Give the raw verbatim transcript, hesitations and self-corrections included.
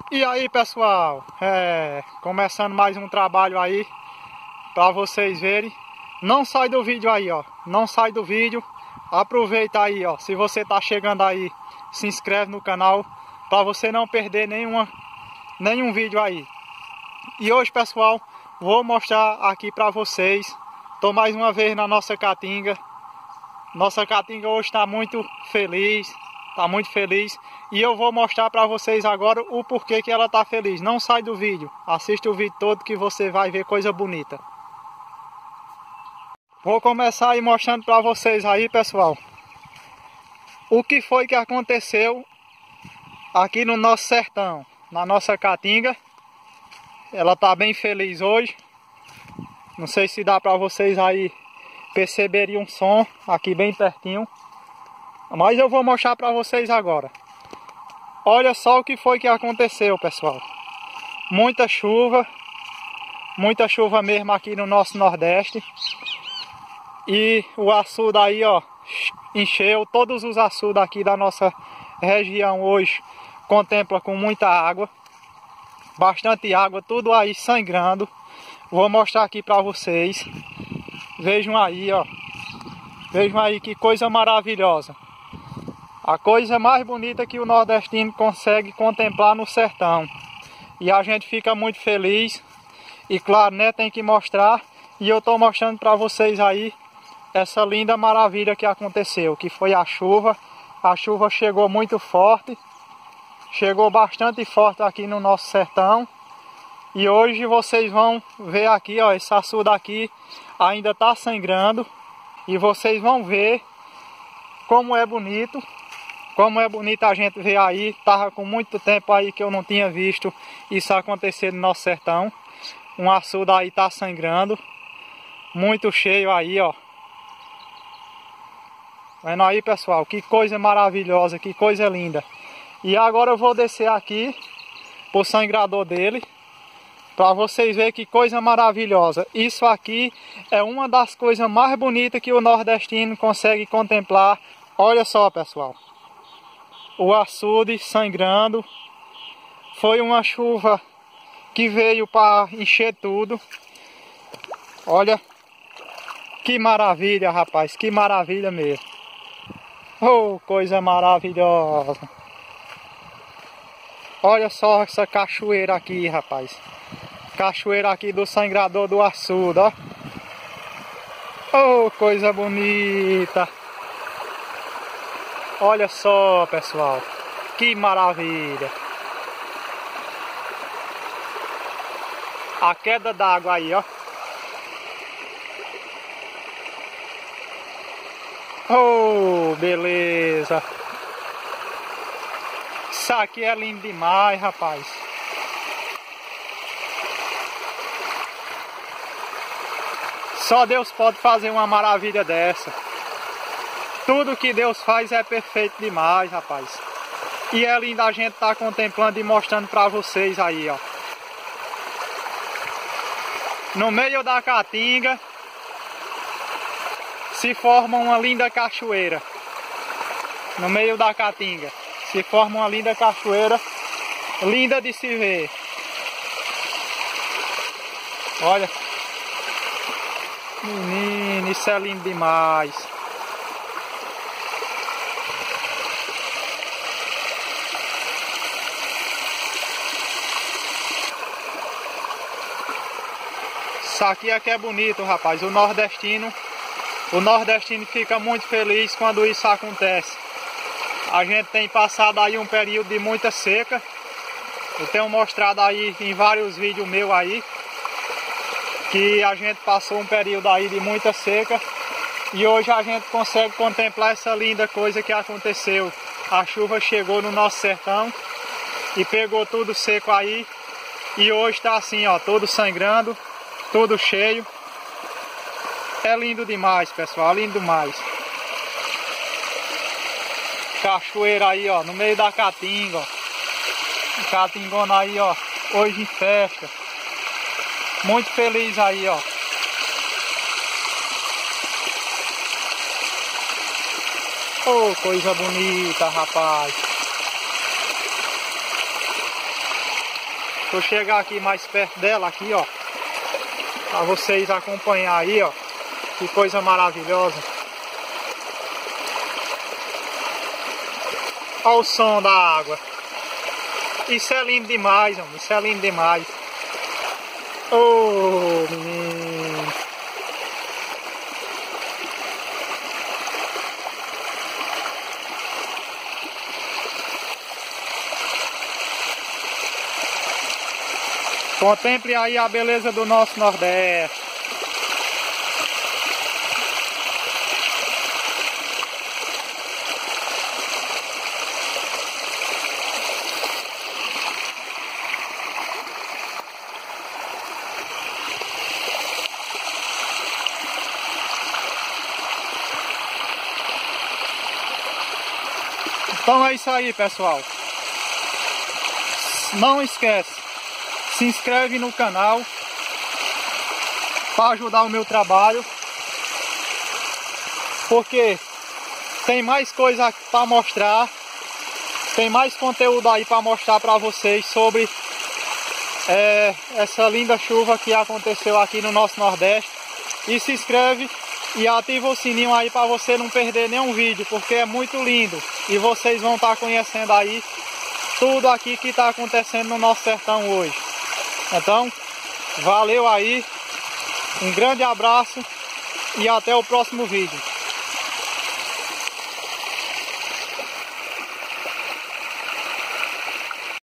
E aí, pessoal, é, começando mais um trabalho aí para vocês verem. Não sai do vídeo aí, ó. Não sai do vídeo. Aproveita aí, ó. Se você tá chegando aí, se inscreve no canal para você não perder nenhuma, nenhum vídeo aí. E hoje, pessoal, vou mostrar aqui para vocês. Tô mais uma vez na nossa caatinga. Nossa caatinga hoje está muito feliz. Tá muito feliz. E eu vou mostrar para vocês agora o porquê que ela tá feliz. Não sai do vídeo. Assiste o vídeo todo que você vai ver coisa bonita. Vou começar aí mostrando para vocês aí, pessoal, o que foi que aconteceu aqui no nosso sertão, na nossa caatinga. Ela tá bem feliz hoje. Não sei se dá para vocês aí perceberem um som aqui bem pertinho. Mas eu vou mostrar para vocês agora. Olha só o que foi que aconteceu, pessoal. Muita chuva. Muita chuva mesmo aqui no nosso Nordeste. E o açude aí, ó, encheu. Todos os açudes aqui da nossa região hoje contempla com muita água. Bastante água, tudo aí sangrando. Vou mostrar aqui para vocês. Vejam aí, ó. Vejam aí que coisa maravilhosa. A coisa mais bonita que o nordestino consegue contemplar no sertão. E a gente fica muito feliz. E claro, né, tem que mostrar. E eu tô mostrando para vocês aí essa linda maravilha que aconteceu, que foi a chuva. A chuva chegou muito forte. Chegou bastante forte aqui no nosso sertão. E hoje vocês vão ver aqui, ó, esse açude aqui ainda tá sangrando. E vocês vão ver como é bonito. Como é bonito a gente ver aí. Tava com muito tempo aí que eu não tinha visto isso acontecer no nosso sertão. Um açude aí tá sangrando. Muito cheio aí, ó. Vendo aí, pessoal, que coisa maravilhosa, que coisa linda. E agora eu vou descer aqui pro sangrador dele, para vocês verem que coisa maravilhosa. Isso aqui é uma das coisas mais bonitas que o nordestino consegue contemplar. Olha só, pessoal. O açude sangrando. Foi uma chuva que veio para encher tudo. Olha que maravilha, rapaz. Que maravilha mesmo. Oh, coisa maravilhosa. Olha só essa cachoeira aqui, rapaz. Cachoeira aqui do sangrador do açude, ó. Oh, coisa bonita. Olha só, pessoal. Que maravilha. A queda d'água aí, ó. Oh, beleza. Isso aqui é lindo demais, rapaz. Só Deus pode fazer uma maravilha dessa. Tudo que Deus faz é perfeito demais, rapaz. E é lindo a gente estar contemplando e mostrando para vocês aí, ó. No meio da caatinga se forma uma linda cachoeira. No meio da caatinga se forma uma linda cachoeira. Linda de se ver. Olha. Menino, isso é lindo demais. Isso aqui é que é bonito, rapaz. O nordestino, o nordestino fica muito feliz quando isso acontece. A gente tem passado aí um período de muita seca. Eu tenho mostrado aí em vários vídeos meus aí que a gente passou um período aí de muita seca. E hoje a gente consegue contemplar essa linda coisa que aconteceu. A chuva chegou no nosso sertão e pegou tudo seco aí. E hoje tá assim, ó, todo sangrando. Tudo cheio. É lindo demais, pessoal, lindo demais. Cachoeira aí, ó, no meio da caatinga, ó. Caatingona aí, ó, hoje em festa. Muito feliz aí, ó. Oh, coisa bonita, rapaz. Vou chegar aqui mais perto dela, aqui, ó, para vocês acompanhar aí, ó. Que coisa maravilhosa. Olha o som da água. Isso é lindo demais, homem. Isso é lindo demais. Oh, menino. Contemple aí a beleza do nosso Nordeste. Então é isso aí, pessoal. Não esquece, se inscreve no canal para ajudar o meu trabalho, porque tem mais coisa para mostrar, tem mais conteúdo aí para mostrar para vocês sobre é, essa linda chuva que aconteceu aqui no nosso Nordeste. E se inscreve e ativa o sininho aí para você não perder nenhum vídeo, porque é muito lindo e vocês vão estar conhecendo aí tudo aqui que está acontecendo no nosso sertão hoje. Então, valeu aí, um grande abraço e até o próximo vídeo.